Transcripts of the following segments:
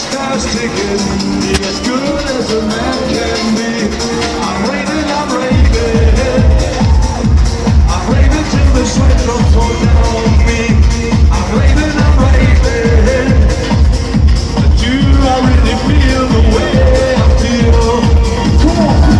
first class ticket, as good as a man can be. I'm raving till the sweat drops all down me. I'm raving. Do I really feel the way I feel? Come on.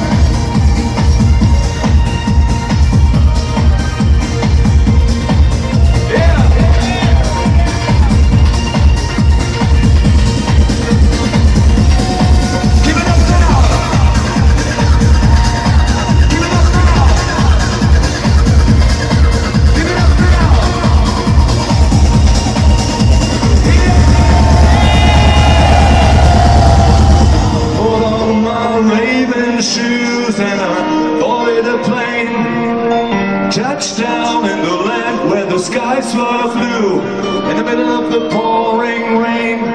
Shoes and I boarded a plane, touched down in the land where the skies were blue, in the middle of the pouring rain.